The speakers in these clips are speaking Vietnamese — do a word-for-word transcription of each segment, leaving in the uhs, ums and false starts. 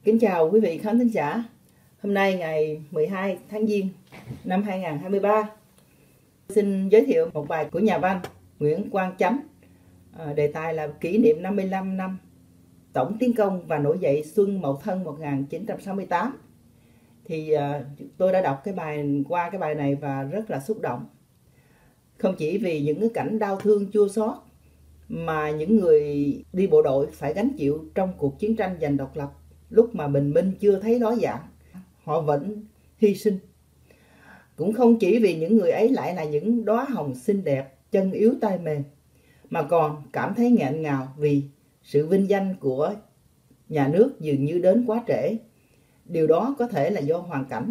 Kính chào quý vị khán thính giả. Hôm nay ngày mười hai tháng Giêng năm hai nghìn không trăm hai mươi ba, xin giới thiệu một bài của nhà văn Nguyễn Quang Chánh. À, đề tài là kỷ niệm năm mươi lăm năm tổng tiến công và nổi dậy xuân Mậu Thân một nghìn chín trăm sáu mươi tám. Thì à, tôi đã đọc cái bài qua cái bài này và rất là xúc động. Không chỉ vì những cái cảnh đau thương chua xót mà những người đi bộ đội phải gánh chịu trong cuộc chiến tranh giành độc lập lúc mà bình minh chưa thấy ló dạng, họ vẫn hy sinh. Cũng không chỉ vì những người ấy lại là những đóa hồng xinh đẹp, chân yếu tay mềm, mà còn cảm thấy nghẹn ngào vì sự vinh danh của nhà nước dường như đến quá trễ. Điều đó có thể là do hoàn cảnh.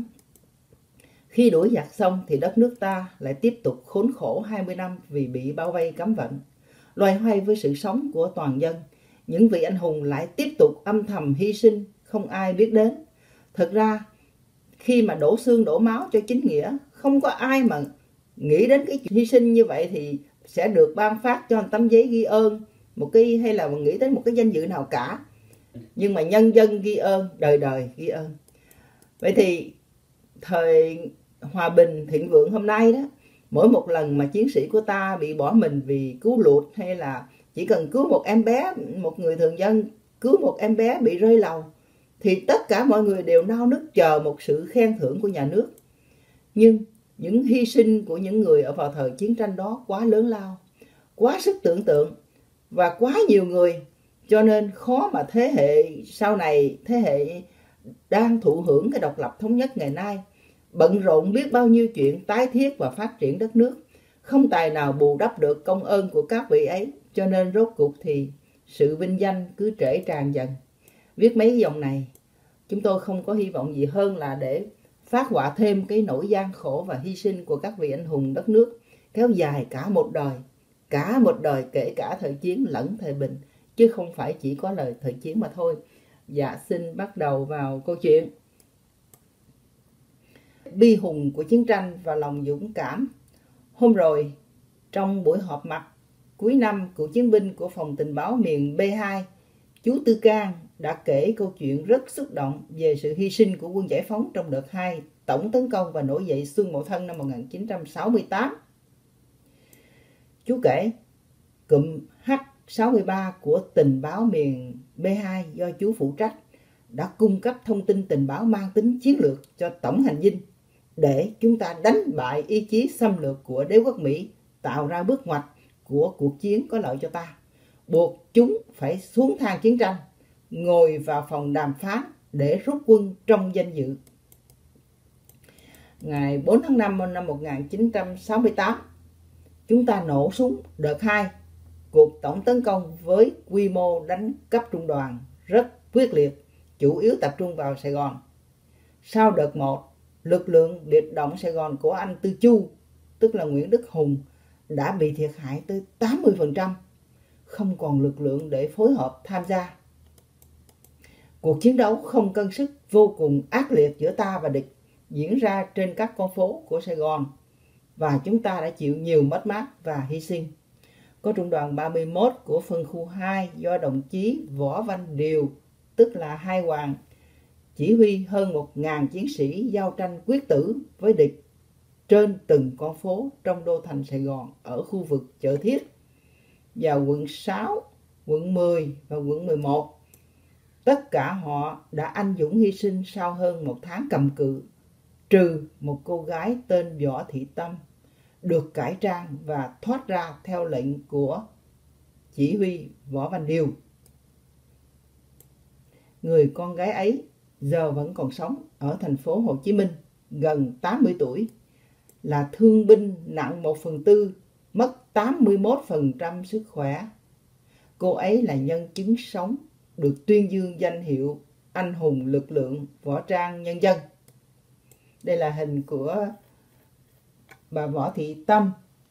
Khi đuổi giặc xong thì đất nước ta lại tiếp tục khốn khổ hai mươi năm vì bị bao vây cấm vận. Loay hoay với sự sống của toàn dân, những vị anh hùng lại tiếp tục âm thầm hy sinh, không ai biết đến. Thật ra, khi mà đổ xương đổ máu cho chính nghĩa, không có ai mà nghĩ đến cái hy sinh như vậy thì sẽ được ban phát cho một tấm giấy ghi ơn, một cái hay là nghĩ đến một cái danh dự nào cả. Nhưng mà nhân dân ghi ơn, đời đời ghi ơn. Vậy thì thời hòa bình thịnh vượng hôm nay đó, mỗi một lần mà chiến sĩ của ta bị bỏ mình vì cứu lụt, hay là chỉ cần cứu một em bé, một người thường dân cứu một em bé bị rơi lầu, thì tất cả mọi người đều nao nức chờ một sự khen thưởng của nhà nước. Nhưng những hy sinh của những người ở vào thời chiến tranh đó quá lớn lao, quá sức tưởng tượng và quá nhiều người, cho nên khó mà thế hệ sau này, thế hệ đang thụ hưởng cái độc lập thống nhất ngày nay, bận rộn biết bao nhiêu chuyện tái thiết và phát triển đất nước, không tài nào bù đắp được công ơn của các vị ấy. Cho nên rốt cuộc thì sự vinh danh cứ trễ tràn dần. Viết mấy dòng này, chúng tôi không có hy vọng gì hơn là để phát họa thêm cái nỗi gian khổ và hy sinh của các vị anh hùng đất nước, kéo dài cả một đời, cả một đời kể cả thời chiến lẫn thời bình, chứ không phải chỉ có lời thời chiến mà thôi. Dạ, xin bắt đầu vào câu chuyện. Bi hùng của chiến tranh và lòng dũng cảm. Hôm rồi, trong buổi họp mặt cuối năm cựu chiến binh của phòng tình báo miền B hai, chú Tư Cang đã kể câu chuyện rất xúc động về sự hy sinh của quân giải phóng trong đợt hai tổng tấn công và nổi dậy xuân Mậu Thân năm một nghìn chín trăm sáu mươi tám. Chú kể, cụm H sáu mươi ba của tình báo miền B hai do chú phụ trách đã cung cấp thông tin tình báo mang tính chiến lược cho tổng hành dinh để chúng ta đánh bại ý chí xâm lược của đế quốc Mỹ, tạo ra bước ngoặt của cuộc chiến có lợi cho ta, buộc chúng phải xuống thang chiến tranh, ngồi vào phòng đàm phán để rút quân trong danh dự. Ngày bốn tháng năm năm một nghìn chín trăm sáu mươi tám, chúng ta nổ súng đợt hai, cuộc tổng tấn công với quy mô đánh cấp trung đoàn rất quyết liệt, chủ yếu tập trung vào Sài Gòn. Sau đợt một, lực lượng biệt động Sài Gòn của anh Tư Chu, tức là Nguyễn Đức Hùng, đã bị thiệt hại tới tám mươi phần trăm, không còn lực lượng để phối hợp tham gia. Cuộc chiến đấu không cân sức vô cùng ác liệt giữa ta và địch diễn ra trên các con phố của Sài Gòn, và chúng ta đã chịu nhiều mất mát và hy sinh. Có trung đoàn ba mươi mốt của phân khu hai do đồng chí Võ Văn Điều, tức là Hai Hoàng, chỉ huy hơn một nghìn chiến sĩ giao tranh quyết tử với địch trên từng con phố trong đô thành Sài Gòn ở khu vực Chợ Thiết và quận sáu, quận mười và quận mười một. Tất cả họ đã anh dũng hy sinh sau hơn một tháng cầm cự, trừ một cô gái tên Võ Thị Tâm được cải trang và thoát ra theo lệnh của chỉ huy Võ Văn Điều. Người con gái ấy giờ vẫn còn sống ở thành phố Hồ Chí Minh, gần tám mươi tuổi, là thương binh nặng một phần tư, mất tám mươi mốt phần trăm sức khỏe. Cô ấy là nhân chứng sống được tuyên dương danh hiệu anh hùng lực lượng võ trang nhân dân. Đây là hình của bà Võ Thị Tâm.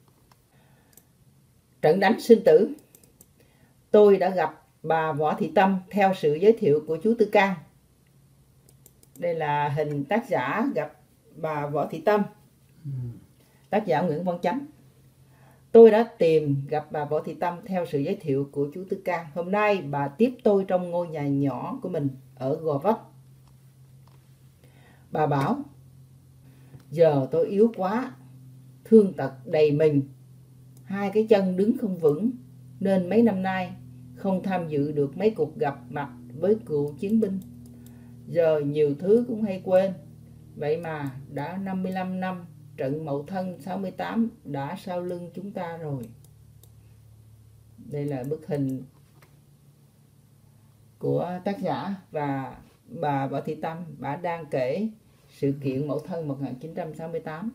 Trận đánh sinh tử. Tôi đã gặp bà Võ Thị Tâm theo sự giới thiệu của chú Tư Cang. Đây là hình tác giả gặp bà Võ Thị Tâm, tác giả Nguyễn Quang Chánh. Tôi đã tìm gặp bà Võ Thị Tâm theo sự giới thiệu của chú Tư Cang. Hôm nay bà tiếp tôi trong ngôi nhà nhỏ của mình ở Gò Vấp, Bà bảo, giờ tôi yếu quá, thương tật đầy mình, hai cái chân đứng không vững, nên mấy năm nay không tham dự được mấy cuộc gặp mặt với cựu chiến binh. Giờ nhiều thứ cũng hay quên. Vậy mà đã năm mươi lăm năm trận Mậu Thân sáu mươi tám đã sau lưng chúng ta rồi. Đây là bức hình của tác giả, và bà Võ Thị Tâm, bà đang kể sự kiện Mậu Thân một nghìn chín trăm sáu mươi tám.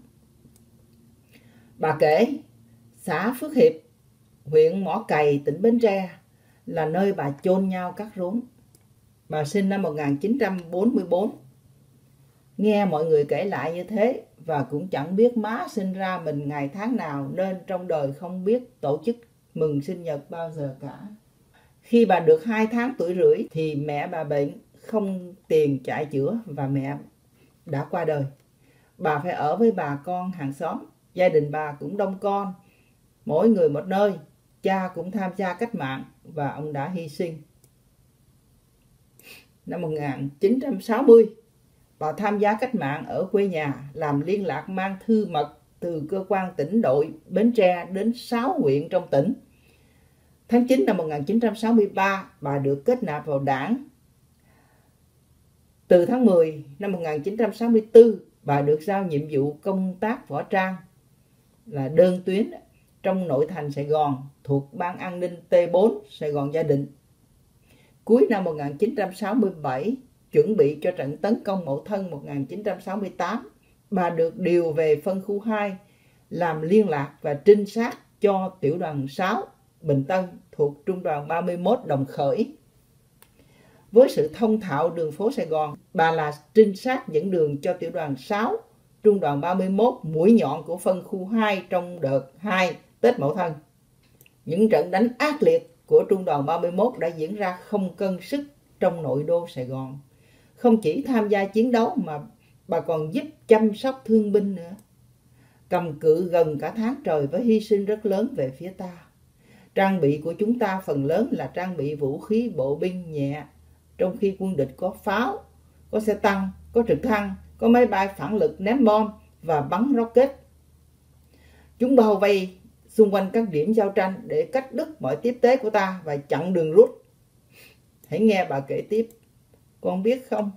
Bà kể xã Phước Hiệp, huyện Mỏ Cày, tỉnh Bến Tre là nơi bà chôn nhau cắt rốn. Bà sinh năm một nghìn chín trăm bốn mươi tư. Nghe mọi người kể lại như thế, và cũng chẳng biết má sinh ra mình ngày tháng nào, nên trong đời không biết tổ chức mừng sinh nhật bao giờ cả. Khi bà được hai tháng tuổi rưỡi thì mẹ bà bệnh, không tiền chạy chữa và mẹ đã qua đời. Bà phải ở với bà con hàng xóm. Gia đình bà cũng đông con, mỗi người một nơi. Cha cũng tham gia cách mạng và ông đã hy sinh. Năm một nghìn chín trăm sáu mươi, bà tham gia cách mạng ở quê nhà, làm liên lạc mang thư mật từ cơ quan tỉnh đội Bến Tre đến sáu huyện trong tỉnh. Tháng chín năm một nghìn chín trăm sáu mươi ba, bà được kết nạp vào đảng. Từ tháng mười năm một nghìn chín trăm sáu mươi tư, bà được giao nhiệm vụ công tác võ trang là đơn tuyến trong nội thành Sài Gòn, thuộc Ban An ninh T bốn Sài Gòn Gia Định. Cuối năm một nghìn chín trăm sáu mươi bảy, chuẩn bị cho trận tấn công Mậu Thân một nghìn chín trăm sáu mươi tám, bà được điều về phân khu hai làm liên lạc và trinh sát cho tiểu đoàn sáu Bình Tân thuộc trung đoàn ba mươi mốt Đồng Khởi. Với sự thông thạo đường phố Sài Gòn, bà là trinh sát dẫn đường cho tiểu đoàn sáu trung đoàn ba mươi mốt, mũi nhọn của phân khu hai trong đợt hai Tết Mậu Thân. Những trận đánh ác liệt của trung đoàn ba mươi mốt đã diễn ra không cân sức trong nội đô Sài Gòn. Không chỉ tham gia chiến đấu mà bà còn giúp chăm sóc thương binh nữa. Cầm cự gần cả tháng trời với hy sinh rất lớn về phía ta. Trang bị của chúng ta phần lớn là trang bị vũ khí bộ binh nhẹ, trong khi quân địch có pháo, có xe tăng, có trực thăng, có máy bay phản lực ném bom và bắn rocket. Chúng bao vây xung quanh các điểm giao tranh để cắt đứt mọi tiếp tế của ta và chặn đường rút. Hãy nghe bà kể tiếp. Con biết không?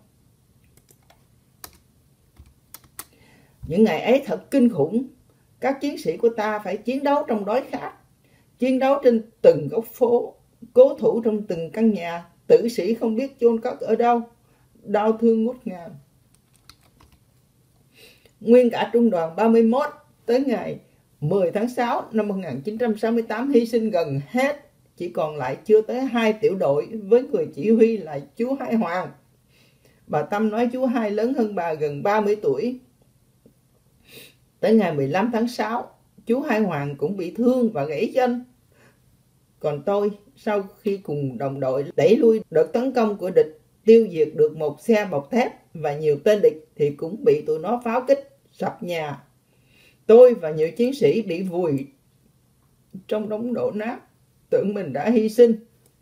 Những ngày ấy thật kinh khủng. Các chiến sĩ của ta phải chiến đấu trong đói khát, chiến đấu trên từng góc phố, cố thủ trong từng căn nhà, tử sĩ không biết chôn cất ở đâu, đau thương ngút ngàn. Nguyên cả trung đoàn ba mươi mốt tới ngày mười tháng sáu năm một nghìn chín trăm sáu mươi tám hy sinh gần hết, chỉ còn lại chưa tới hai tiểu đội với người chỉ huy là chú Hai Hoàng. Bà Tâm nói chú Hai lớn hơn bà gần ba mươi tuổi. Tới ngày mười lăm tháng sáu, chú Hai Hoàng cũng bị thương và gãy chân. Còn tôi, sau khi cùng đồng đội đẩy lui đợt tấn công của địch, tiêu diệt được một xe bọc thép và nhiều tên địch, thì cũng bị tụi nó pháo kích, sập nhà. Tôi và nhiều chiến sĩ bị vùi trong đống đổ nát, tưởng mình đã hy sinh.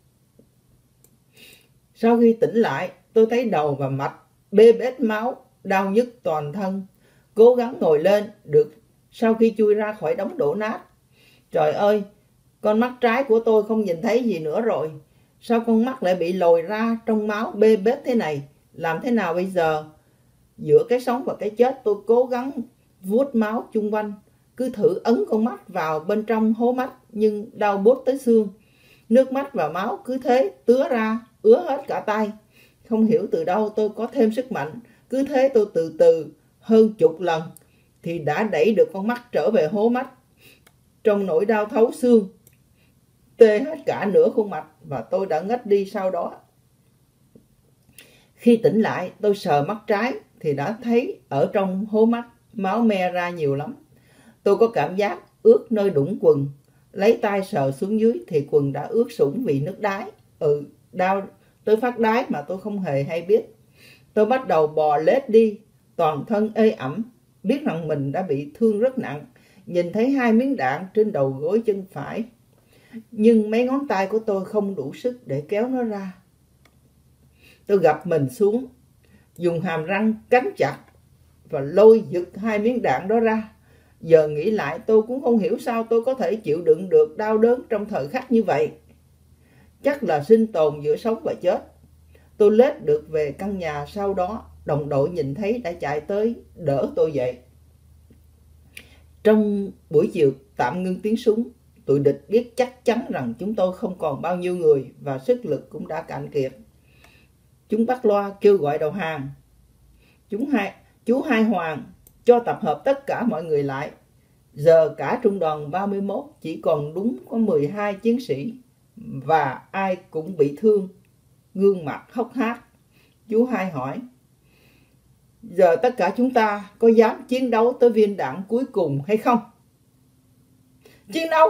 Sau khi tỉnh lại, tôi thấy đầu và mặt bê bết máu, đau nhức toàn thân. Cố gắng ngồi lên được sau khi chui ra khỏi đống đổ nát. Trời ơi, con mắt trái của tôi không nhìn thấy gì nữa rồi. Sao con mắt lại bị lồi ra trong máu bê bết thế này? Làm thế nào bây giờ? Giữa cái sống và cái chết, tôi cố gắng vuốt máu chung quanh, cứ thử ấn con mắt vào bên trong hố mắt, nhưng đau buốt tới xương. Nước mắt và máu cứ thế tứa ra, ứa hết cả tay. Không hiểu từ đâu tôi có thêm sức mạnh. Cứ thế tôi từ từ hơn chục lần thì đã đẩy được con mắt trở về hố mắt. Trong nỗi đau thấu xương, tê hết cả nửa khuôn mặt và tôi đã ngất đi sau đó. Khi tỉnh lại, tôi sờ mắt trái thì đã thấy ở trong hố mắt máu me ra nhiều lắm. Tôi có cảm giác ướt nơi đũng quần. Lấy tay sờ xuống dưới thì quần đã ướt sũng vì nước đái. Ừ, đau tới phát đái mà tôi không hề hay biết. Tôi bắt đầu bò lết đi, toàn thân ê ẩm, biết rằng mình đã bị thương rất nặng. Nhìn thấy hai miếng đạn trên đầu gối chân phải, nhưng mấy ngón tay của tôi không đủ sức để kéo nó ra. Tôi gập mình xuống, dùng hàm răng cắn chặt và lôi giật hai miếng đạn đó ra. Giờ nghĩ lại tôi cũng không hiểu sao tôi có thể chịu đựng được đau đớn trong thời khắc như vậy. Chắc là sinh tồn giữa sống và chết. Tôi lết được về căn nhà sau đó. Đồng đội nhìn thấy đã chạy tới đỡ tôi dậy. Trong buổi chiều tạm ngưng tiếng súng, tụi địch biết chắc chắn rằng chúng tôi không còn bao nhiêu người và sức lực cũng đã cạn kiệt. Chúng bắt loa kêu gọi đầu hàng. Chúng hai, chú Hai Hoàng cho tập hợp tất cả mọi người lại. Giờ cả trung đoàn ba mươi mốt chỉ còn đúng có mười hai chiến sĩ và ai cũng bị thương, gương mặt hốc hác. Chú Hai hỏi: giờ tất cả chúng ta có dám chiến đấu tới viên đạn cuối cùng hay không? Chiến đấu!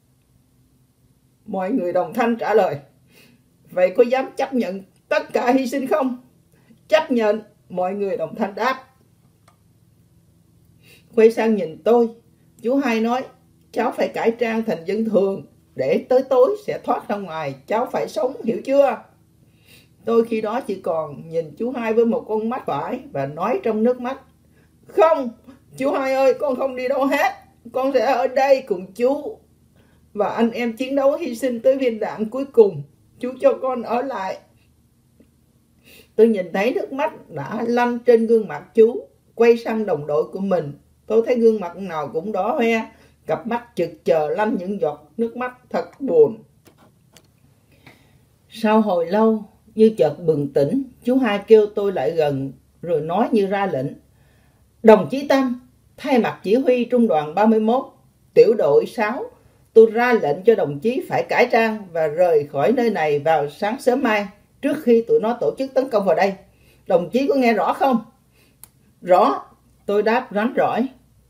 Mọi người đồng thanh trả lời. Vậy có dám chấp nhận tất cả hy sinh không? Chấp nhận, mọi người đồng thanh đáp. Quay sang nhìn tôi, chú Hai nói: cháu phải cải trang thành dân thường, để tới tối sẽ thoát ra ngoài, cháu phải sống, hiểu chưa? Tôi khi đó chỉ còn nhìn chú Hai với một con mắt phải và nói trong nước mắt: không, chú Hai ơi, con không đi đâu hết, con sẽ ở đây cùng chú và anh em chiến đấu hy sinh tới viên đạn cuối cùng, chú cho con ở lại. Tôi nhìn thấy nước mắt đã lăn trên gương mặt chú. Quay sang đồng đội của mình, tôi thấy gương mặt nào cũng đỏ hoe, cặp mắt chực chờ lăn những giọt nước mắt thật buồn. Sau hồi lâu, như chợt bừng tỉnh, chú Hai kêu tôi lại gần rồi nói như ra lệnh: đồng chí Tâm, thay mặt chỉ huy trung đoàn ba mươi mốt, tiểu đội sáu, tôi ra lệnh cho đồng chí phải cải trang và rời khỏi nơi này vào sáng sớm mai, trước khi tụi nó tổ chức tấn công vào đây. Đồng chí có nghe rõ không? Rõ, tôi đáp rắn rỏi.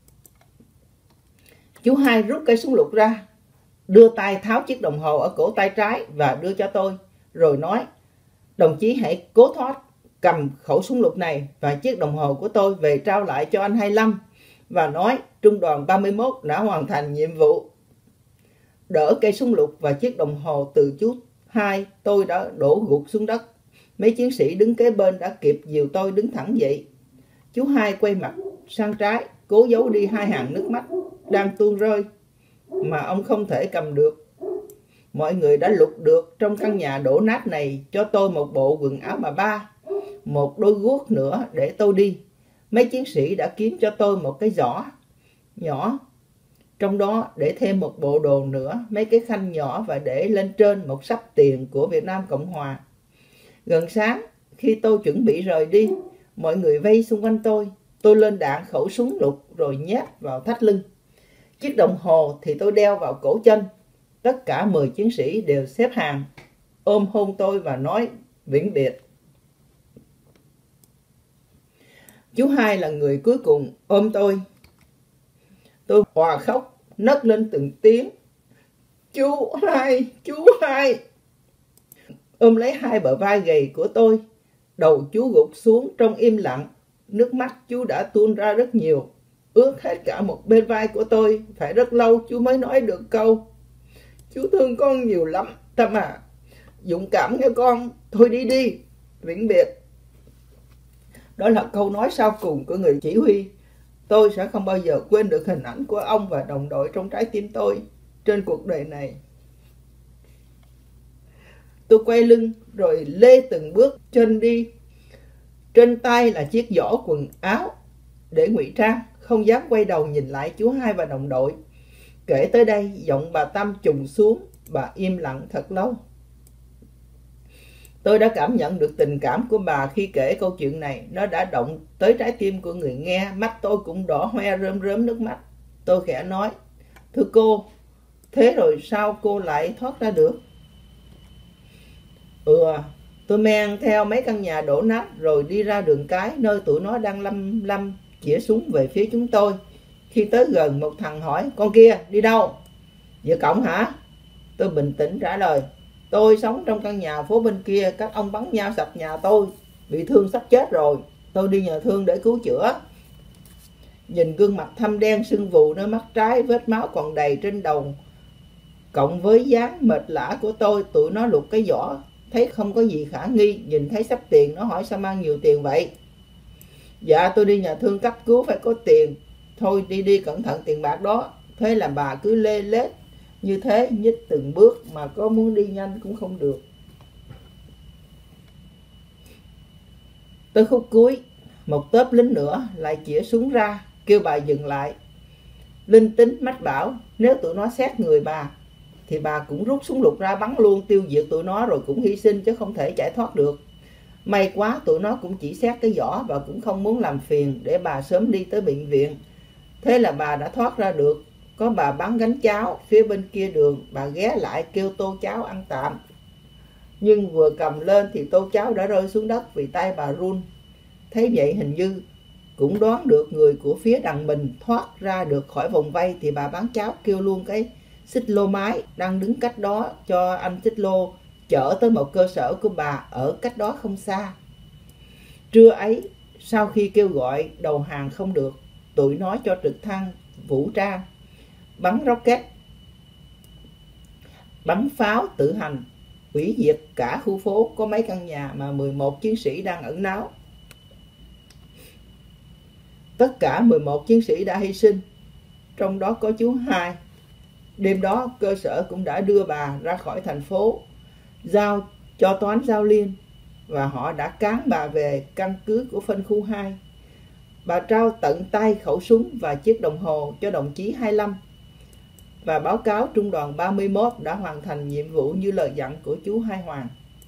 Chú Hai rút cây súng lục ra, đưa tay tháo chiếc đồng hồ ở cổ tay trái và đưa cho tôi, rồi nói: đồng chí hãy cố thoát, cầm khẩu súng lục này và chiếc đồng hồ của tôi về trao lại cho anh hai mươi lăm và nói trung đoàn ba mươi mốt đã hoàn thành nhiệm vụ. Đỡ cây súng lục và chiếc đồng hồ từ chú Hai, tôi đã đổ gục xuống đất. Mấy chiến sĩ đứng kế bên đã kịp dìu tôi đứng thẳng dậy. Chú Hai quay mặt sang trái, cố giấu đi hai hàng nước mắt đang tuôn rơi mà ông không thể cầm được. Mọi người đã lục được trong căn nhà đổ nát này cho tôi một bộ quần áo bà ba, một đôi guốc nữa để tôi đi. Mấy chiến sĩ đã kiếm cho tôi một cái giỏ nhỏ, trong đó để thêm một bộ đồ nữa, mấy cái khăn nhỏ và để lên trên một xấp tiền của Việt Nam Cộng Hòa. Gần sáng, khi tôi chuẩn bị rời đi, mọi người vây xung quanh tôi. Tôi lên đạn khẩu súng lục rồi nhét vào thắt lưng. Chiếc đồng hồ thì tôi đeo vào cổ chân. Tất cả mười chiến sĩ đều xếp hàng, ôm hôn tôi và nói vĩnh biệt. Chú Hai là người cuối cùng ôm tôi. Tôi hòa khóc, nấc lên từng tiếng: chú Hai, chú Hai. Ôm lấy hai bờ vai gầy của tôi, đầu chú gục xuống trong im lặng. Nước mắt chú đã tuôn ra rất nhiều, ướt hết cả một bên vai của tôi. Phải rất lâu chú mới nói được câu: chú thương con nhiều lắm, Tâm à. Dũng cảm nghe con, thôi đi đi, vĩnh biệt. Đó là câu nói sau cùng của người chỉ huy. Tôi sẽ không bao giờ quên được hình ảnh của ông và đồng đội trong trái tim tôi trên cuộc đời này. Tôi quay lưng rồi lê từng bước chân đi. Trên tay là chiếc giỏ quần áo để ngụy trang, không dám quay đầu nhìn lại chú Hai và đồng đội. Kể tới đây, giọng bà Tâm trùng xuống, bà im lặng thật lâu. Tôi đã cảm nhận được tình cảm của bà khi kể câu chuyện này. Nó đã động tới trái tim của người nghe. Mắt tôi cũng đỏ hoe rơm rớm nước mắt. Tôi khẽ nói: thưa cô, thế rồi sao cô lại thoát ra được? Ừ, tôi men theo mấy căn nhà đổ nát rồi đi ra đường cái, nơi tụi nó đang lăm lăm chĩa súng về phía chúng tôi. Khi tới gần, một thằng hỏi: con kia đi đâu? Về cổng hả? Tôi bình tĩnh trả lời: tôi sống trong căn nhà phố bên kia, các ông bắn nhau sập nhà tôi, bị thương sắp chết rồi, tôi đi nhờ thương để cứu chữa. Nhìn gương mặt thâm đen sưng vù nơi mắt trái, vết máu còn đầy trên đầu, cộng với dáng mệt lả của tôi, tụi nó lục cái giỏ, thấy không có gì khả nghi. Nhìn thấy xấp tiền, nó hỏi: sao mang nhiều tiền vậy? Dạ tôi đi nhà thương cấp cứu phải có tiền. Thôi đi đi cẩn thận tiền bạc đó. Thế là bà cứ lê lết như thế, nhích từng bước mà có muốn đi nhanh cũng không được. Tới khúc cuối, một tớp lính nữa lại chĩa súng ra kêu bà dừng lại. Linh tính mách bảo nếu tụi nó xét người bà thì bà cũng rút súng lục ra bắn luôn, tiêu diệt tụi nó rồi cũng hy sinh chứ không thể chạy thoát được. May quá tụi nó cũng chỉ xét cái vỏ và cũng không muốn làm phiền để bà sớm đi tới bệnh viện. Thế là bà đã thoát ra được. Có bà bán gánh cháo phía bên kia đường, bà ghé lại kêu tô cháo ăn tạm. Nhưng vừa cầm lên thì tô cháo đã rơi xuống đất vì tay bà run. Thấy vậy hình như cũng đoán được người của phía đằng mình thoát ra được khỏi vòng vây thì bà bán cháo kêu luôn cái xích lô máy đang đứng cách đó cho anh xích lô chở tới một cơ sở của bà ở cách đó không xa. Trưa ấy, sau khi kêu gọi đầu hàng không được, tụi nó cho trực thăng vũ trang bắn rocket, bắn pháo tự hành, hủy diệt cả khu phố có mấy căn nhà mà mười một chiến sĩ đang ẩn náu. Tất cả mười một chiến sĩ đã hy sinh, trong đó có chú Hai. Đêm đó cơ sở cũng đã đưa bà ra khỏi thành phố, giao cho toán giao liên, và họ đã cán bà về căn cứ của phân khu hai. Bà trao tận tay khẩu súng và chiếc đồng hồ cho đồng chí hai mươi lăm và báo cáo trung đoàn ba mươi mốt đã hoàn thành nhiệm vụ như lời dặn của chú Hai Hoàng.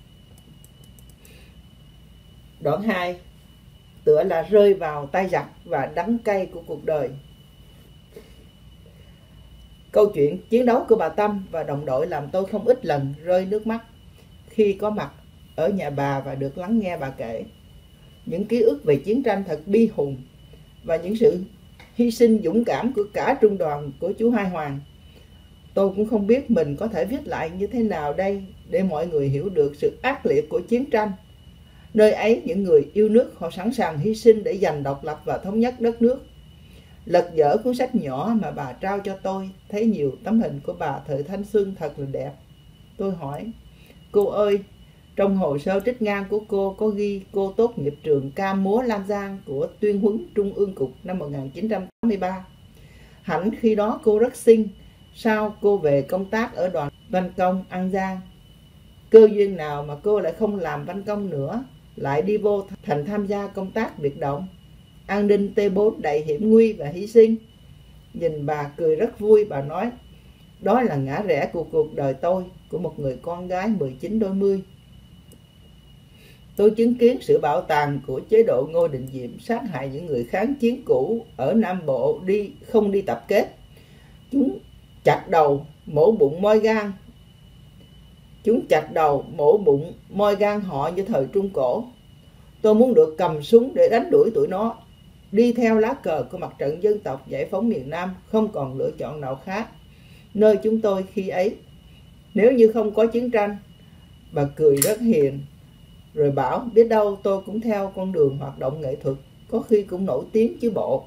Đoạn hai tựa là rơi vào tay giặc và đắng cay của cuộc đời. Câu chuyện chiến đấu của bà Tâm và đồng đội làm tôi không ít lần rơi nước mắt khi có mặt ở nhà bà và được lắng nghe bà kể. Những ký ức về chiến tranh thật bi hùng và những sự hy sinh dũng cảm của cả trung đoàn của chú Hai Hoàng. Tôi cũng không biết mình có thể viết lại như thế nào đây để mọi người hiểu được sự ác liệt của chiến tranh. Nơi ấy những người yêu nước họ sẵn sàng hy sinh để giành độc lập và thống nhất đất nước. Lật dở cuốn sách nhỏ mà bà trao cho tôi, thấy nhiều tấm hình của bà thời thanh xuân thật là đẹp. Tôi hỏi, cô ơi, trong hồ sơ trích ngang của cô có ghi cô tốt nghiệp trường ca múa Lam Giang của Tuyên huấn Trung ương Cục năm một nghìn chín trăm tám mươi ba. Hẳn khi đó cô rất xinh, sao cô về công tác ở đoàn văn công An Giang? Cơ duyên nào mà cô lại không làm văn công nữa, lại đi vô thành tham gia công tác biệt động, an ninh T bốn đầy hiểm nguy và hy sinh? Nhìn bà cười rất vui, bà nói, đó là ngã rẽ của cuộc đời tôi, của một người con gái mười chín đôi mươi. Tôi chứng kiến sự bạo tàn của chế độ Ngô Đình Diệm sát hại những người kháng chiến cũ ở Nam Bộ đi không đi tập kết. Chúng chặt đầu, mổ bụng moi gan. Chúng chặt đầu, mổ bụng, moi gan họ như thời Trung Cổ. Tôi muốn được cầm súng để đánh đuổi tụi nó, đi theo lá cờ của mặt trận dân tộc giải phóng miền Nam, không còn lựa chọn nào khác. Nơi chúng tôi khi ấy, nếu như không có chiến tranh. Bà cười rất hiền, rồi bảo biết đâu tôi cũng theo con đường hoạt động nghệ thuật, có khi cũng nổi tiếng chứ bộ.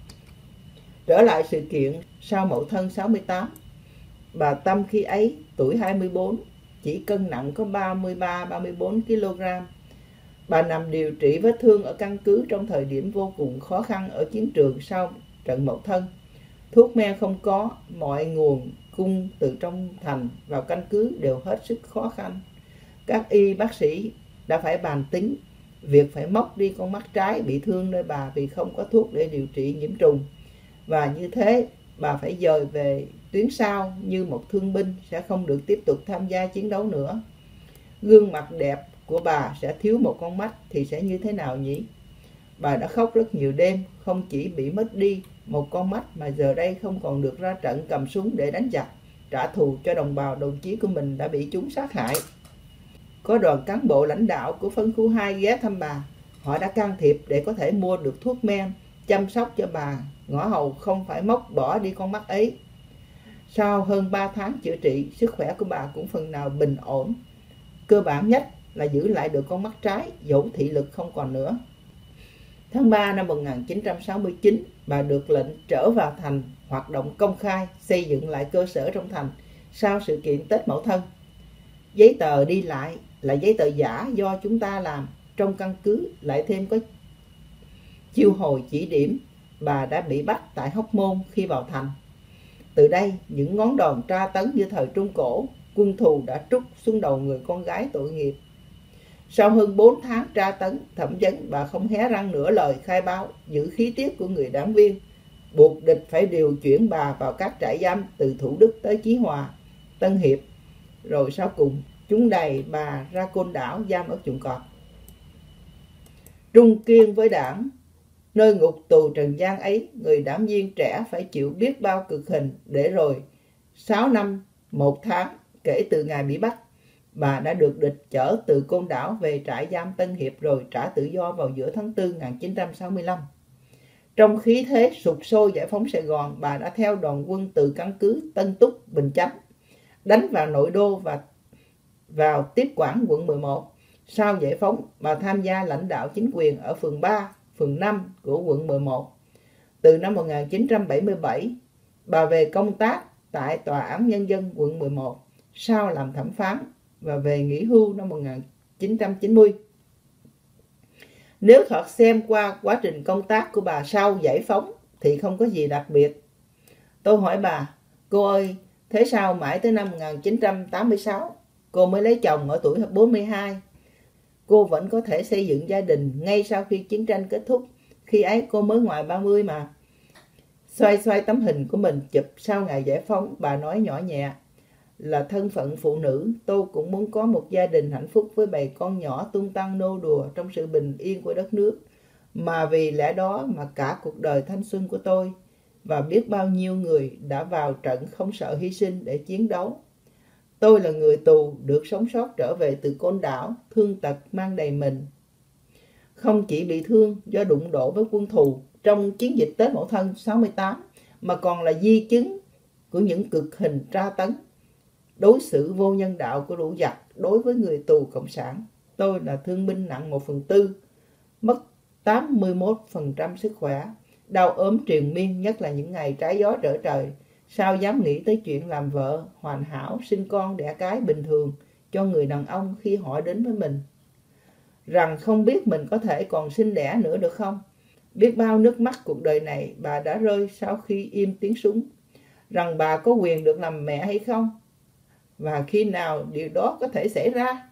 Trở lại sự kiện sau Mậu Thân sáu mươi tám, bà Tâm khi ấy tuổi hai mươi bốn, chỉ cân nặng có ba mươi ba ba mươi bốn ki lô gam. Bà nằm điều trị vết thương ở căn cứ trong thời điểm vô cùng khó khăn ở chiến trường sau trận Mậu Thân. Thuốc men không có, mọi nguồn cung từ trong thành vào căn cứ đều hết sức khó khăn. Các y bác sĩ đã phải bàn tính việc phải móc đi con mắt trái bị thương nơi bà vì không có thuốc để điều trị nhiễm trùng. Và như thế, bà phải dời về tuyến sau như một thương binh, sẽ không được tiếp tục tham gia chiến đấu nữa. Gương mặt đẹp của bà sẽ thiếu một con mắt thì sẽ như thế nào nhỉ? Bà đã khóc rất nhiều đêm, không chỉ bị mất đi một con mắt mà giờ đây không còn được ra trận cầm súng để đánh giặc, trả thù cho đồng bào đồng chí của mình đã bị chúng sát hại. Có đoàn cán bộ lãnh đạo của phân khu hai ghé thăm bà. Họ đã can thiệp để có thể mua được thuốc men, chăm sóc cho bà, ngõ hầu không phải móc bỏ đi con mắt ấy. Sau hơn ba tháng chữa trị, sức khỏe của bà cũng phần nào bình ổn. Cơ bản nhất là giữ lại được con mắt trái, dẫu thị lực không còn nữa. Tháng ba năm một nghìn chín trăm sáu mươi chín, bà được lệnh trở vào thành hoạt động công khai, xây dựng lại cơ sở trong thành sau sự kiện Tết Mậu Thân. Giấy tờ đi lại là giấy tờ giả do chúng ta làm, trong căn cứ lại thêm có chiêu hồi chỉ điểm, bà đã bị bắt tại Hóc Môn khi vào thành. Từ đây, những ngón đòn tra tấn như thời Trung Cổ, quân thù đã trút xuống đầu người con gái tội nghiệp. Sau hơn bốn tháng tra tấn, thẩm vấn, bà không hé răng nửa lời khai báo, giữ khí tiết của người đảng viên, buộc địch phải điều chuyển bà vào các trại giam từ Thủ Đức tới Chí Hòa, Tân Hiệp, rồi sau cùng chúng đày bà ra Côn Đảo giam ở Chuồng Cọp. Trung kiên với đảng, nơi ngục tù trần gian ấy, người đảng viên trẻ phải chịu biết bao cực hình, để rồi sáu năm một tháng kể từ ngày bị bắt, bà đã được địch chở từ Côn Đảo về trại giam Tân Hiệp rồi trả tự do vào giữa tháng tư năm một nghìn chín trăm sáu mươi lăm. Trong khí thế sục sôi giải phóng Sài Gòn, bà đã theo đoàn quân từ căn cứ Tân Túc, Bình Chánh đánh vào nội đô và vào tiếp quản quận mười một. Sau giải phóng, bà tham gia lãnh đạo chính quyền ở phường ba, phường năm của quận mười một. Từ năm một nghìn chín trăm bảy mươi bảy, bà về công tác tại Tòa án Nhân dân quận mười một, sau làm thẩm phán và về nghỉ hưu năm một nghìn chín trăm chín mươi. Nếu thật xem qua quá trình công tác của bà sau giải phóng thì không có gì đặc biệt. Tôi hỏi bà, cô ơi, thế sao mãi tới năm một nghìn chín trăm tám mươi sáu, cô mới lấy chồng ở tuổi bốn mươi hai? Cô vẫn có thể xây dựng gia đình ngay sau khi chiến tranh kết thúc, khi ấy cô mới ngoài ba mươi mà. Xoay xoay tấm hình của mình chụp sau ngày giải phóng, bà nói nhỏ nhẹ, là thân phận phụ nữ, tôi cũng muốn có một gia đình hạnh phúc với bầy con nhỏ tung tăng nô đùa trong sự bình yên của đất nước. Mà vì lẽ đó mà cả cuộc đời thanh xuân của tôi và biết bao nhiêu người đã vào trận không sợ hy sinh để chiến đấu. Tôi là người tù được sống sót trở về từ Côn Đảo, thương tật mang đầy mình. Không chỉ bị thương do đụng độ với quân thù trong chiến dịch Tết Mậu Thân sáu mươi tám, mà còn là di chứng của những cực hình tra tấn, đối xử vô nhân đạo của lũ giặc đối với người tù cộng sản. Tôi là thương binh nặng một phần tư, mất tám mươi mốt phần trăm sức khỏe, đau ốm triền miên, nhất là những ngày trái gió trở trời. Sao dám nghĩ tới chuyện làm vợ hoàn hảo, sinh con đẻ cái bình thường cho người đàn ông khi họ đến với mình? Rằng không biết mình có thể còn sinh đẻ nữa được không? Biết bao nước mắt cuộc đời này bà đã rơi sau khi im tiếng súng. Rằng bà có quyền được làm mẹ hay không? Và khi nào điều đó có thể xảy ra?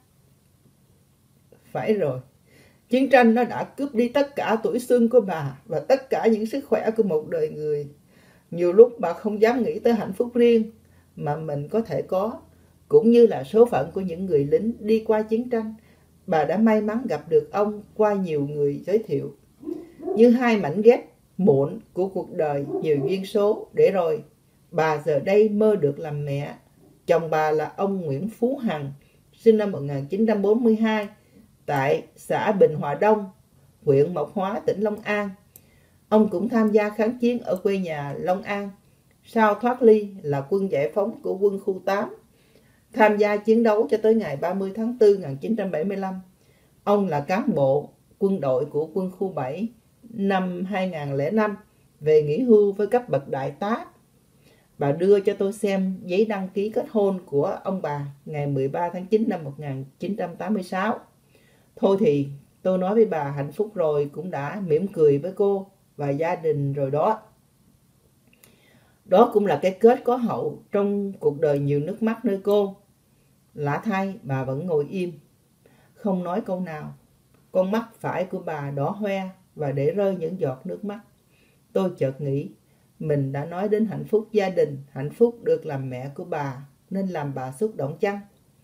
Phải rồi, chiến tranh nó đã cướp đi tất cả tuổi xuân của bà và tất cả những sức khỏe của một đời người. Nhiều lúc bà không dám nghĩ tới hạnh phúc riêng mà mình có thể có, cũng như là số phận của những người lính đi qua chiến tranh. Bà đã may mắn gặp được ông qua nhiều người giới thiệu, như hai mảnh ghép muộn của cuộc đời nhiều duyên số, để rồi bà giờ đây mơ được làm mẹ. Chồng bà là ông Nguyễn Phú Hằng, sinh năm một nghìn chín trăm bốn mươi hai, tại xã Bình Hòa Đông, huyện Mộc Hóa, tỉnh Long An. Ông cũng tham gia kháng chiến ở quê nhà Long An, sau thoát ly là quân giải phóng của quân khu tám, tham gia chiến đấu cho tới ngày ba mươi tháng tư năm một nghìn chín trăm bảy mươi lăm. Ông là cán bộ quân đội của quân khu bảy năm hai nghìn không trăm lẻ năm, về nghỉ hưu với cấp bậc đại tá. Bà đưa cho tôi xem giấy đăng ký kết hôn của ông bà ngày mười ba tháng chín năm một nghìn chín trăm tám mươi sáu. Thôi thì tôi nói với bà hạnh phúc rồi, cũng đã mỉm cười với cô và gia đình rồi đó. Đó cũng là cái kết có hậu trong cuộc đời nhiều nước mắt nơi cô. Lạ thay, bà vẫn ngồi im, không nói câu nào. Con mắt phải của bà đỏ hoe và để rơi những giọt nước mắt. Tôi chợt nghĩ, mình đã nói đến hạnh phúc gia đình, hạnh phúc được làm mẹ của bà, nên làm bà xúc động chăng?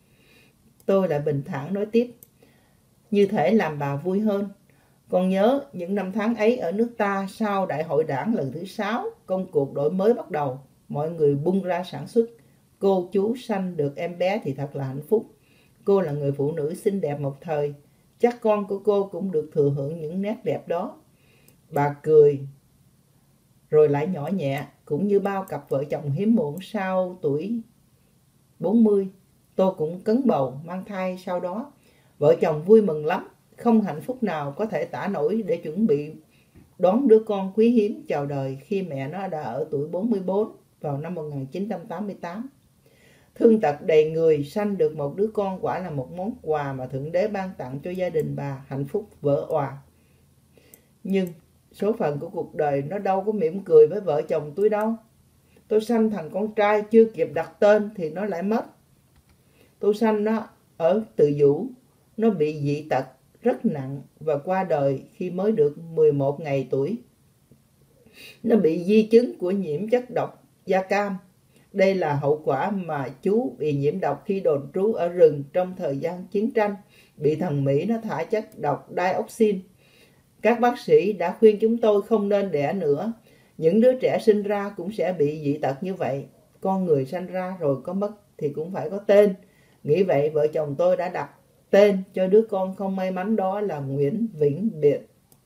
Tôi lại bình thản nói tiếp, như thể làm bà vui hơn. Còn nhớ những năm tháng ấy ở nước ta, sau đại hội đảng lần thứ sáu, công cuộc đổi mới bắt đầu, mọi người bung ra sản xuất. Cô chú sanh được em bé thì thật là hạnh phúc. Cô là người phụ nữ xinh đẹp một thời, chắc con của cô cũng được thừa hưởng những nét đẹp đó. Bà cười, rồi lại nhỏ nhẹ, cũng như bao cặp vợ chồng hiếm muộn sau tuổi bốn mươi. Tôi cũng cấn bầu, mang thai sau đó. Vợ chồng vui mừng lắm, không hạnh phúc nào có thể tả nổi để chuẩn bị đón đứa con quý hiếm chào đời khi mẹ nó đã ở tuổi bốn mươi bốn vào năm một nghìn chín trăm tám mươi tám. Thương tật đầy người, sanh được một đứa con quả là một món quà mà Thượng Đế ban tặng cho gia đình bà, hạnh phúc vỡ òa. Nhưng số phận của cuộc đời nó đâu có mỉm cười với vợ chồng tôi đâu. Tôi sanh thằng con trai chưa kịp đặt tên thì nó lại mất. Tôi sanh nó ở Từ Dũ, nó bị dị tật rất nặng và qua đời khi mới được mười một ngày tuổi. Nó bị di chứng của nhiễm chất độc da cam. Đây là hậu quả mà chú bị nhiễm độc khi đồn trú ở rừng trong thời gian chiến tranh, bị thằng Mỹ nó thả chất độc dioxin. Các bác sĩ đã khuyên chúng tôi không nên đẻ nữa. Những đứa trẻ sinh ra cũng sẽ bị dị tật như vậy. Con người sanh ra rồi có mất thì cũng phải có tên. Nghĩ vậy vợ chồng tôi đã đặt tên cho đứa con không may mắn đó là Nguyễn Vĩnh Biệt.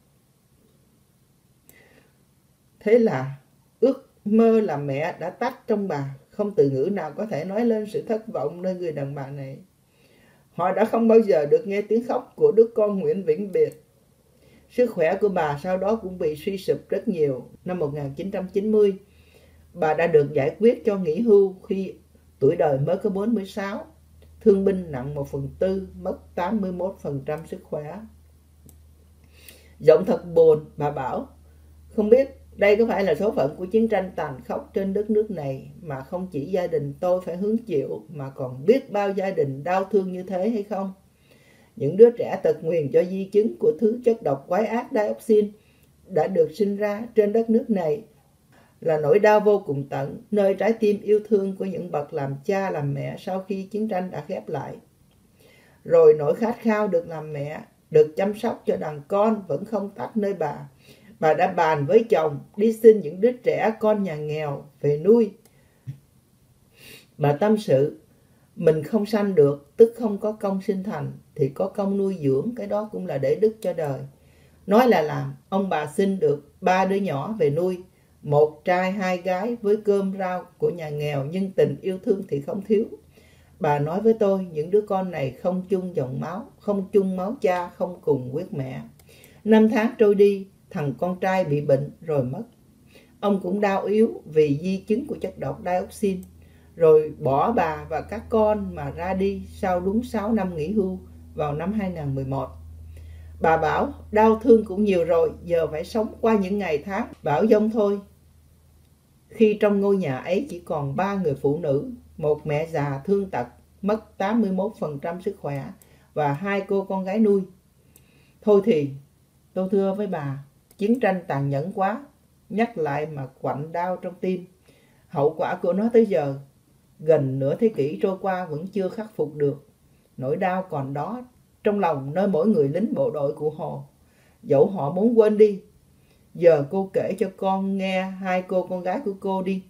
Thế là ước mơ làm mẹ đã tắt trong bà. Không từ ngữ nào có thể nói lên sự thất vọng nơi người đàn bà này. Họ đã không bao giờ được nghe tiếng khóc của đứa con Nguyễn Vĩnh Biệt. Sức khỏe của bà sau đó cũng bị suy sụp rất nhiều. Năm một nghìn chín trăm chín mươi, bà đã được giải quyết cho nghỉ hưu khi tuổi đời mới có bốn mươi sáu. Thương binh nặng một phần tư, mất tám mươi mốt phần trăm sức khỏe. Giọng thật buồn, bà bảo, không biết đây có phải là số phận của chiến tranh tàn khốc trên đất nước này mà không chỉ gia đình tôi phải hứng chịu mà còn biết bao gia đình đau thương như thế hay không? Những đứa trẻ tật nguyền do di chứng của thứ chất độc quái ác dioxin đã được sinh ra trên đất nước này là nỗi đau vô cùng tận, nơi trái tim yêu thương của những bậc làm cha làm mẹ sau khi chiến tranh đã khép lại. Rồi nỗi khát khao được làm mẹ, được chăm sóc cho đàn con vẫn không tắt nơi bà. Bà đã bàn với chồng đi xin những đứa trẻ con nhà nghèo về nuôi. Bà tâm sự, mình không sanh được, tức không có công sinh thành, thì có công nuôi dưỡng, cái đó cũng là để đức cho đời. Nói là làm, ông bà sinh được ba đứa nhỏ về nuôi, một trai hai gái với cơm rau của nhà nghèo, nhưng tình yêu thương thì không thiếu. Bà nói với tôi, những đứa con này không chung dòng máu, không chung máu cha, không cùng huyết mẹ. Năm tháng trôi đi, thằng con trai bị bệnh rồi mất. Ông cũng đau yếu vì di chứng của chất độc dioxin, rồi bỏ bà và các con mà ra đi sau đúng sáu năm nghỉ hưu vào năm hai nghìn mười một. Bà bảo đau thương cũng nhiều rồi, giờ phải sống qua những ngày tháng bão giông thôi. Khi trong ngôi nhà ấy chỉ còn ba người phụ nữ, một mẹ già thương tật, mất tám mươi mốt phần trăm sức khỏe và hai cô con gái nuôi. Thôi thì, tôi thưa với bà, chiến tranh tàn nhẫn quá, nhắc lại mà quặn đau trong tim. Hậu quả của nó tới giờ, gần nửa thế kỷ trôi qua vẫn chưa khắc phục được. Nỗi đau còn đó trong lòng nơi mỗi người lính bộ đội của Hồ, dẫu họ muốn quên đi. Giờ cô kể cho con nghe hai cô con gái của cô đi.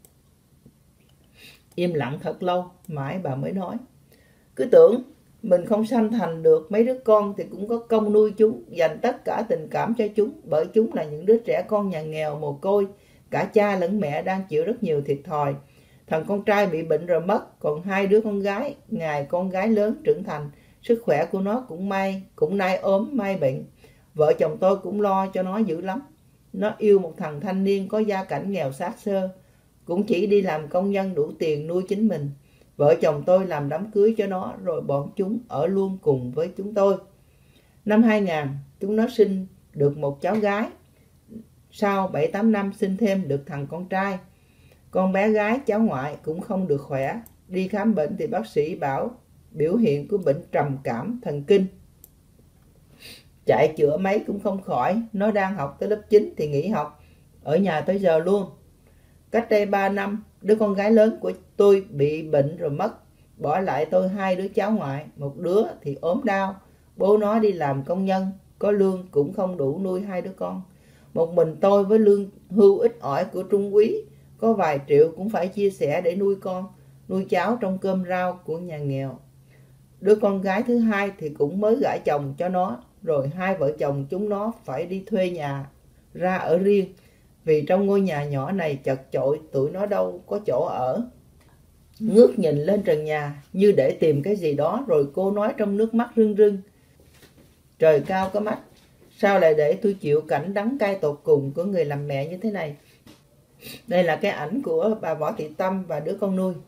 Im lặng thật lâu, mãi bà mới nói. Cứ tưởng mình không sanh thành được mấy đứa con thì cũng có công nuôi chúng, dành tất cả tình cảm cho chúng, bởi chúng là những đứa trẻ con nhà nghèo mồ côi, cả cha lẫn mẹ đang chịu rất nhiều thiệt thòi. Thằng con trai bị bệnh rồi mất, còn hai đứa con gái, ngày con gái lớn trưởng thành, sức khỏe của nó cũng may, cũng nay ốm may bệnh. Vợ chồng tôi cũng lo cho nó dữ lắm. Nó yêu một thằng thanh niên có gia cảnh nghèo xác xơ, cũng chỉ đi làm công nhân đủ tiền nuôi chính mình. Vợ chồng tôi làm đám cưới cho nó, rồi bọn chúng ở luôn cùng với chúng tôi. Năm hai nghìn, chúng nó sinh được một cháu gái. Sau bảy tám năm sinh thêm được thằng con trai. Con bé gái cháu ngoại cũng không được khỏe. Đi khám bệnh thì bác sĩ bảo biểu hiện của bệnh trầm cảm thần kinh. Chạy chữa mấy cũng không khỏi. Nó đang học tới lớp chín thì nghỉ học, ở nhà tới giờ luôn. Cách đây ba năm, đứa con gái lớn của tôi bị bệnh rồi mất. Bỏ lại tôi hai đứa cháu ngoại. Một đứa thì ốm đau, bố nó đi làm công nhân, có lương cũng không đủ nuôi hai đứa con. Một mình tôi với lương hưu ít ỏi của trung úy, có vài triệu cũng phải chia sẻ để nuôi con, nuôi cháu trong cơm rau của nhà nghèo. Đứa con gái thứ hai thì cũng mới gả chồng cho nó, rồi hai vợ chồng chúng nó phải đi thuê nhà ra ở riêng, vì trong ngôi nhà nhỏ này chật chội, tụi nó đâu có chỗ ở. Ngước nhìn lên trần nhà như để tìm cái gì đó, rồi cô nói trong nước mắt rưng rưng. Trời cao có mắt, sao lại để tôi chịu cảnh đắng cay tột cùng của người làm mẹ như thế này. Đây là cái ảnh của bà Võ Thị Tâm và đứa con nuôi.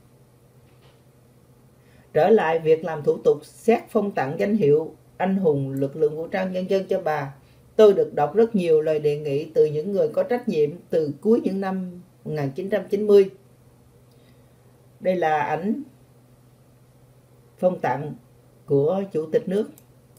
Trở lại việc làm thủ tục xét phong tặng danh hiệu anh hùng lực lượng vũ trang nhân dân cho bà, tôi được đọc rất nhiều lời đề nghị từ những người có trách nhiệm từ cuối những năm một nghìn chín trăm chín mươi. Đây là ảnh phong tặng của Chủ tịch nước.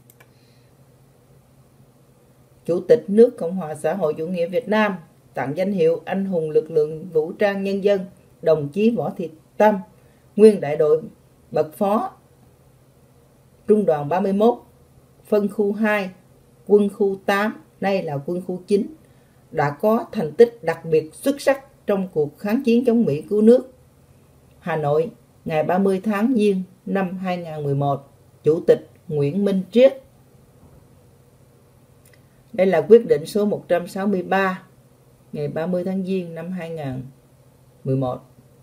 Chủ tịch nước Cộng hòa xã hội chủ nghĩa Việt Nam tặng danh hiệu Anh hùng lực lượng vũ trang nhân dân đồng chí Võ Thị Tâm, nguyên đại đội bậc phó, trung đoàn ba mươi mốt, phân khu hai, quân khu tám, nay là quân khu chín, đã có thành tích đặc biệt xuất sắc trong cuộc kháng chiến chống Mỹ cứu nước. Hà Nội, ngày ba mươi tháng Giêng năm hai nghìn không trăm mười một, Chủ tịch Nguyễn Minh Triết. Đây là quyết định số một trăm sáu mươi ba, ngày ba mươi tháng Giêng năm hai nghìn không trăm mười một.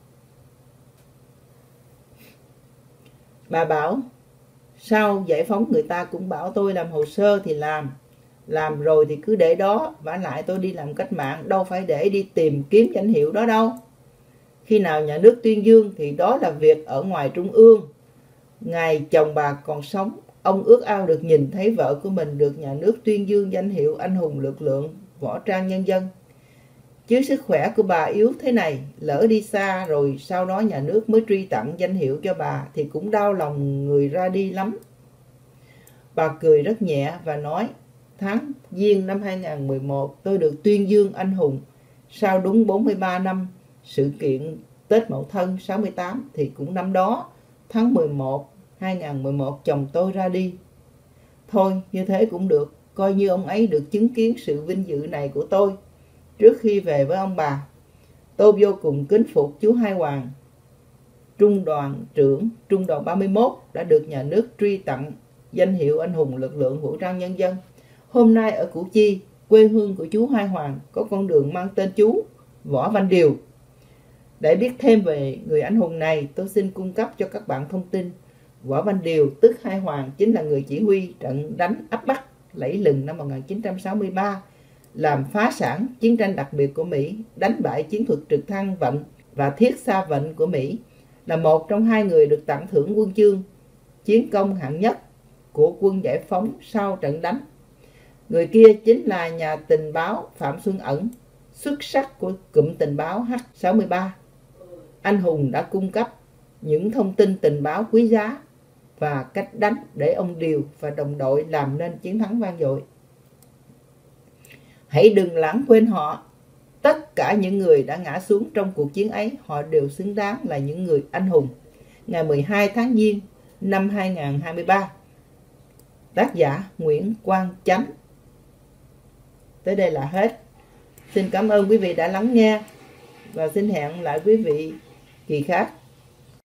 Bà bảo, sau giải phóng người ta cũng bảo tôi làm hồ sơ thì làm. Làm rồi thì cứ để đó, vả lại tôi đi làm cách mạng, đâu phải để đi tìm kiếm danh hiệu đó đâu. Khi nào nhà nước tuyên dương thì đó là việc ở ngoài trung ương. Ngày chồng bà còn sống, ông ước ao được nhìn thấy vợ của mình được nhà nước tuyên dương danh hiệu Anh hùng lực lượng võ trang nhân dân. Chứ sức khỏe của bà yếu thế này, lỡ đi xa rồi sau đó nhà nước mới truy tặng danh hiệu cho bà thì cũng đau lòng người ra đi lắm. Bà cười rất nhẹ và nói, tháng Giêng năm hai nghìn không trăm mười một tôi được tuyên dương anh hùng. Sau đúng bốn mươi ba năm sự kiện Tết Mậu Thân sáu mươi tám thì cũng năm đó, tháng mười một hai nghìn không trăm mười một chồng tôi ra đi. Thôi như thế cũng được, coi như ông ấy được chứng kiến sự vinh dự này của tôi. Trước khi về với ông bà, tôi vô cùng kính phục chú Hai Hoàng, trung đoàn trưởng trung đoàn ba mươi mốt đã được nhà nước truy tặng danh hiệu Anh hùng lực lượng vũ trang nhân dân. Hôm nay ở Củ Chi, quê hương của chú Hai Hoàng, có con đường mang tên chú Võ Văn Điều. Để biết thêm về người anh hùng này, tôi xin cung cấp cho các bạn thông tin. Võ Văn Điều, tức Hai Hoàng, chính là người chỉ huy trận đánh áp Bắc lẫy lừng năm một nghìn chín trăm sáu mươi ba, làm phá sản chiến tranh đặc biệt của Mỹ, đánh bại chiến thuật trực thăng Vận và thiết xa Vận của Mỹ, là một trong hai người được tặng thưởng huân chương chiến công hạng nhất của quân giải phóng sau trận đánh. Người kia chính là nhà tình báo Phạm Xuân Ẩn, xuất sắc của cụm tình báo H sáu mươi ba. Anh hùng đã cung cấp những thông tin tình báo quý giá và cách đánh để ông Điều và đồng đội làm nên chiến thắng vang dội. Hãy đừng lãng quên họ. Tất cả những người đã ngã xuống trong cuộc chiến ấy, họ đều xứng đáng là những người anh hùng. Ngày mười hai tháng Giêng năm hai nghìn không trăm hai mươi ba. Tác giả Nguyễn Quang Chánh. Tới đây là hết. Xin cảm ơn quý vị đã lắng nghe và xin hẹn lại quý vị kỳ khác.